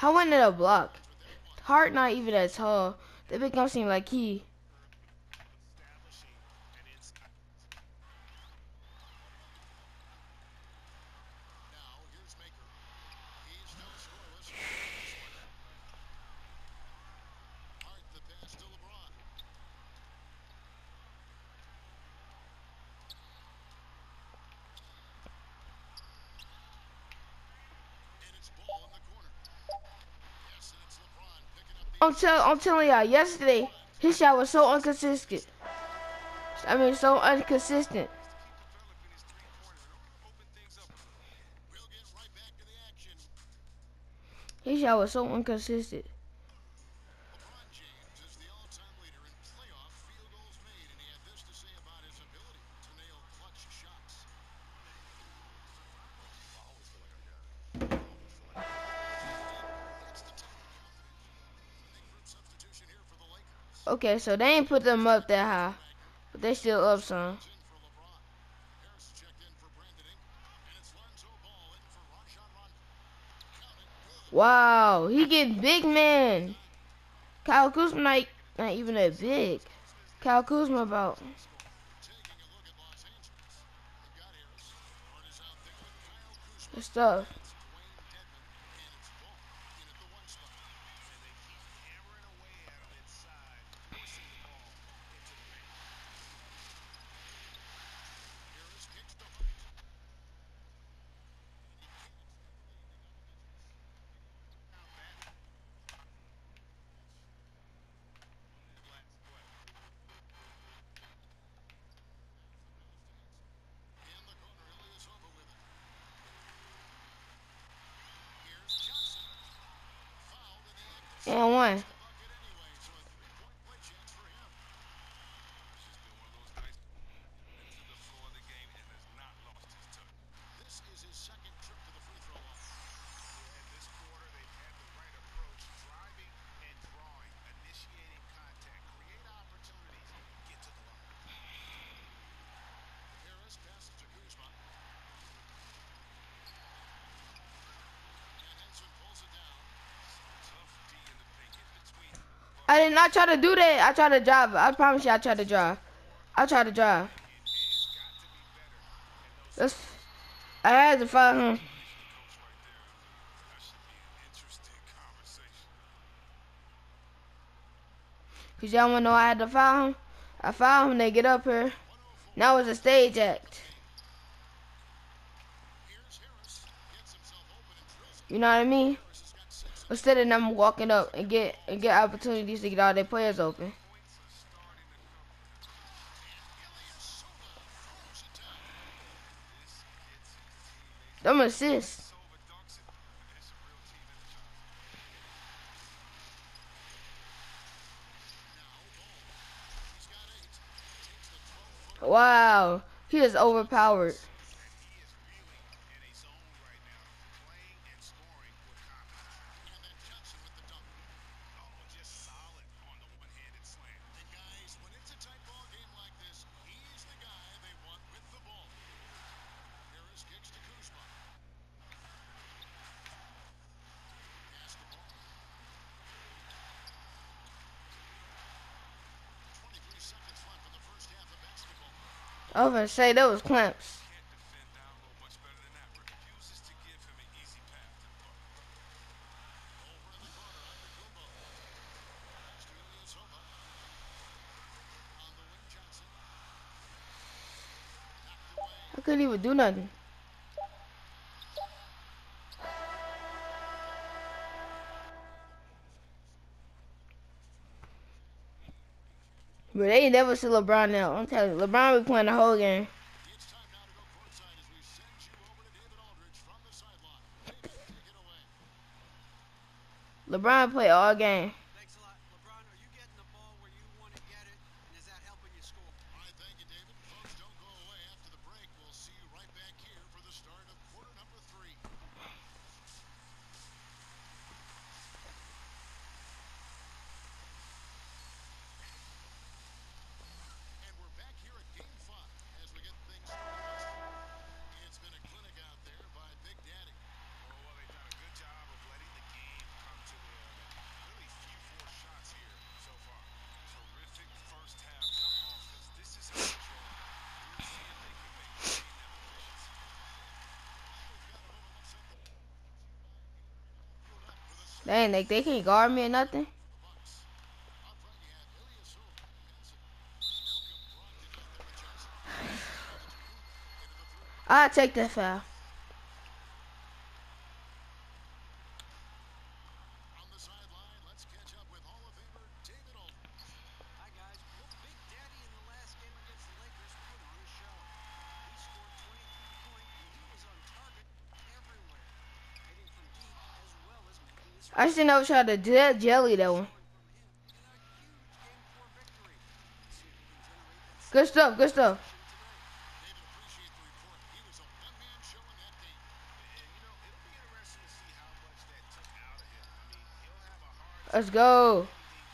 How wasn't it a block? Hart not even that tall. They make him seem like he. I'm telling y'all, yesterday his shot was so inconsistent. I mean, so inconsistent. His shot was so inconsistent. Okay, so they ain't put them up that high, but they still up some. Wow, he get big man. Kyle Kuzma not even that big. Kyle Kuzma about. Good stuff. And one. I did not try to do that. I tried to drive. I promise you I tried to drive. I tried to drive. That's, I had to find him. Cause y'all wanna know I had to foul him? I found him, they get up here. Now it's a stage act. You know what I mean? Instead of them walking up and get opportunities to get all their players open. Them assists. Wow. He is overpowered. I was gonna say that was clamps. I couldn't even do nothing. But they never see LeBron now. I'm telling you, LeBron be playing the whole game. LeBron play all game. Dang, like they can't guard me or nothing. I'll take that foul. I should never try to jelly that one. Good stuff, good stuff. Let's go.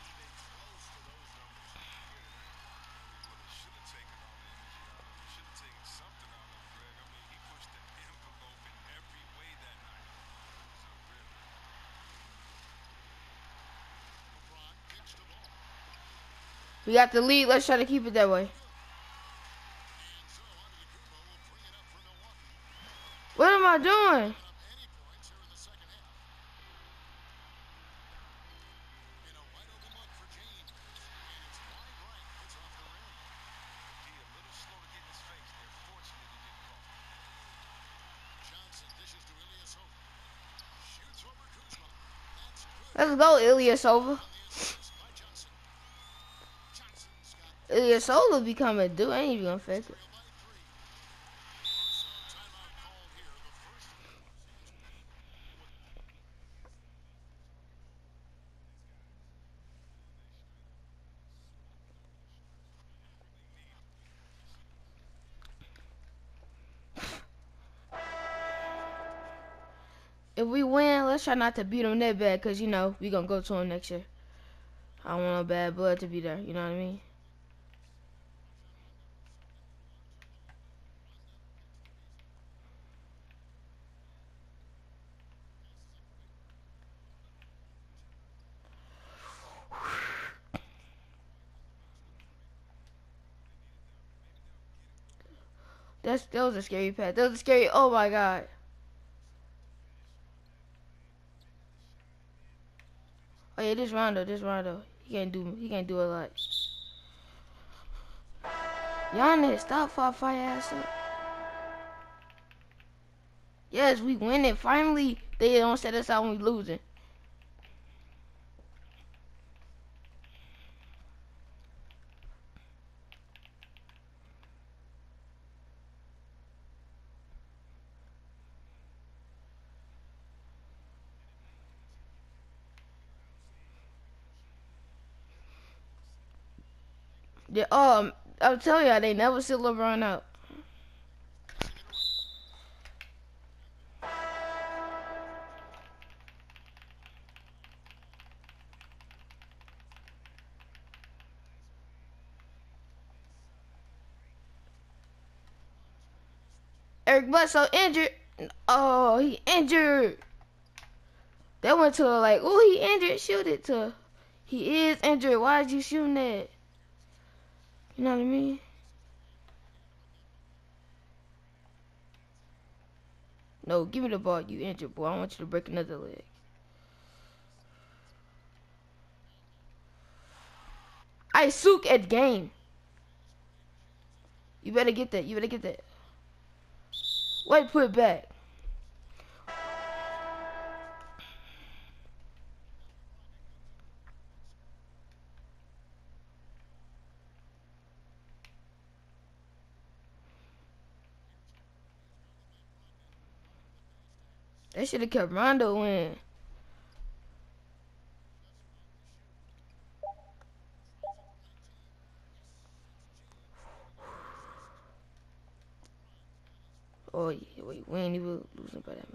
We got the lead. Let's try to keep it that way. What am I doing? Let's go, Ilyasova. Ilyasova be coming through. I ain't even gonna fake it. If we win, let's try not to beat them that bad, because, you know, we going to go to them next year. I don't want no bad blood to be there, you know what I mean? That was a scary pass. That was a scary, oh my God. Oh yeah, this Rondo. He can't do a lot. Giannis, stop fire ass up. Yes, we winning. Finally, they don't set us out when we losing. Yeah, I'll tell y'all, they never sit LeBron out. Eric Bledsoe injured. Oh, he injured. That went to like, oh, he injured. Shoot it to. He is injured. Why did you shoot that? You know what I mean? No, give me the ball. You injured, boy. I want you to break another leg. I suck at game. You better get that. You better get that. Wait, put it back. They should have kept Rondo in. Oh, yeah, wait, we ain't even losing by that much.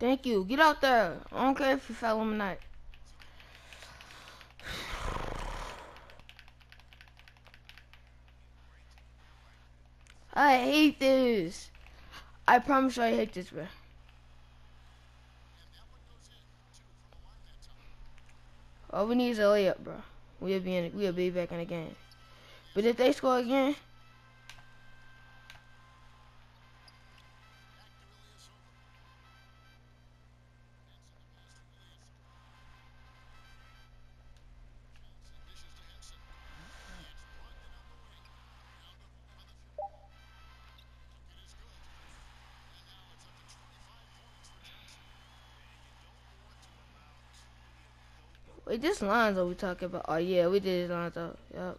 Thank you. Get out there. I don't care if you foul him or not. I hate this. I promise you I hate this, bro. All we need is a layup, bro. We'll be back in the game. But if they score again, wait, this Lonzo we talking about. Oh yeah, we did Lonzo. Yup.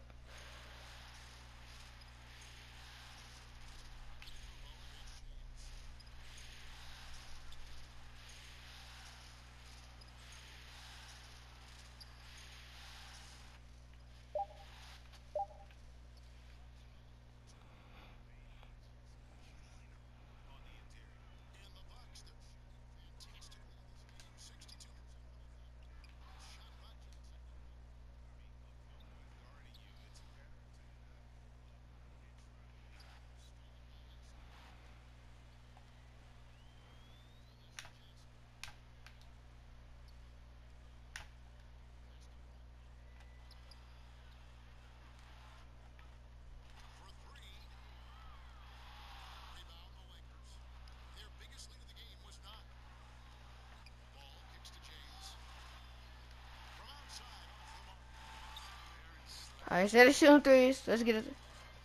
Alright, instead of shooting threes, let's get it.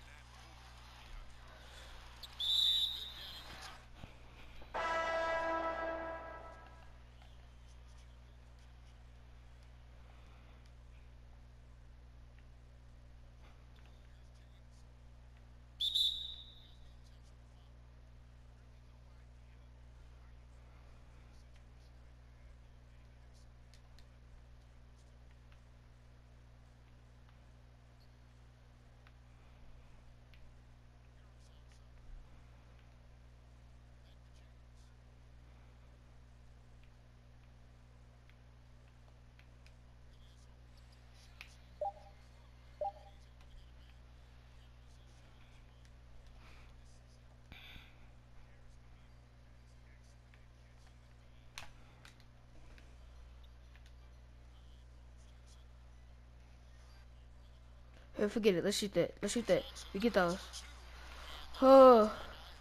Here, forget it. Let's shoot that. Let's shoot that. We get those. Oh,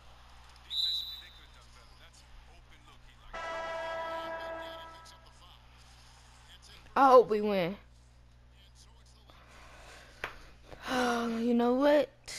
I hope we win. Oh, you know what?